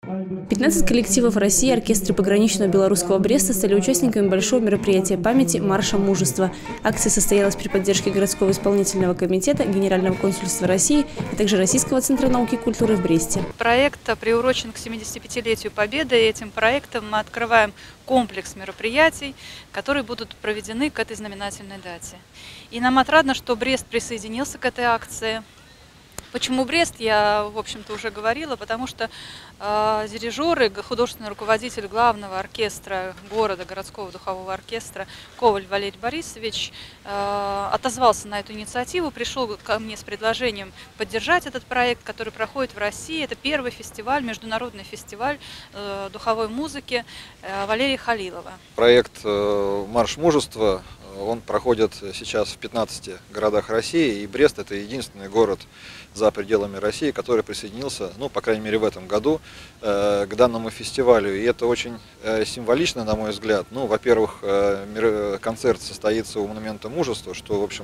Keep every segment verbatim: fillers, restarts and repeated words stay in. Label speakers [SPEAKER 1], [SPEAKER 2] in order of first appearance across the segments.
[SPEAKER 1] пятнадцать коллективов России, оркестры пограничного белорусского Бреста стали участниками большого мероприятия памяти «Марша мужества». Акция состоялась при поддержке городского исполнительного комитета, Генерального консульства России, а также Российского центра науки и культуры в Бресте.
[SPEAKER 2] Проект приурочен к семидесятипятилетию Победы. И этим проектом мы открываем комплекс мероприятий, которые будут проведены к этой знаменательной дате. И нам отрадно, что Брест присоединился к этой акции. Почему Брест, я, в общем-то, уже говорила, потому что э, дирижеры, художественный руководитель главного оркестра города, городского духового оркестра Коваль Валерий Борисович э, отозвался на эту инициативу, пришел ко мне с предложением поддержать этот проект, который проходит в России. Это первый фестиваль, международный фестиваль э, духовой музыки э, Валерия Халилова.
[SPEAKER 3] Проект э, «Марш мужества», он проходит сейчас в пятнадцати городах России, и Брест – это единственный город за пределами России, который присоединился, ну, по крайней мере, в этом году э, к данному фестивалю. И это очень э, символично, на мой взгляд. Ну, во-первых, э, концерт состоится у Монумента мужества, что, в общем,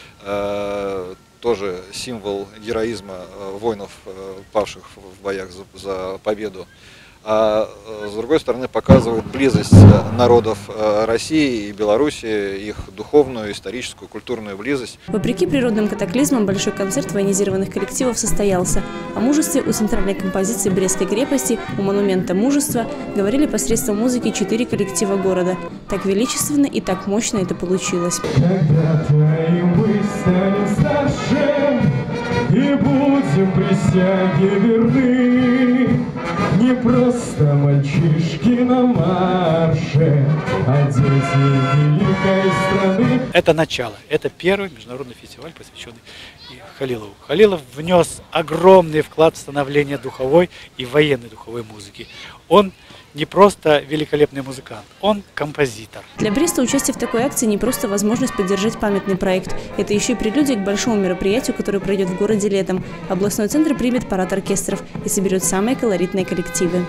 [SPEAKER 3] э, тоже символ героизма э, воинов, э, павших в боях за, за победу. А с другой стороны показывает близость народов России и Беларуси, их духовную, историческую, культурную близость.
[SPEAKER 1] Вопреки природным катаклизмам большой концерт военизированных коллективов состоялся. О мужестве у центральной композиции Брестской крепости, у монумента мужества говорили посредством музыки четыре коллектива города. Так величественно и так мощно это получилось.
[SPEAKER 4] Когда твои мы станем старше и будем присяге верны, не просто мальчишки на марше, а дети великой страны.
[SPEAKER 5] Это начало. Это первый международный фестиваль, посвященный Халилову. Халилов внес огромный вклад в становление духовой и военной духовой музыки. Он не просто великолепный музыкант, он композитор.
[SPEAKER 1] Для Бреста участие в такой акции не просто возможность поддержать памятный проект. Это еще и прелюдия к большому мероприятию, которое пройдет в городе летом. Областной центр примет парад оркестров и соберет самые колоритные коллективы.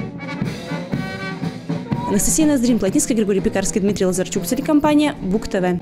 [SPEAKER 1] Анастасия Ноздрин, Плотницкая, Григорий Пекарский, Дмитрий Лазарчук, телекомпания БУК ТВ.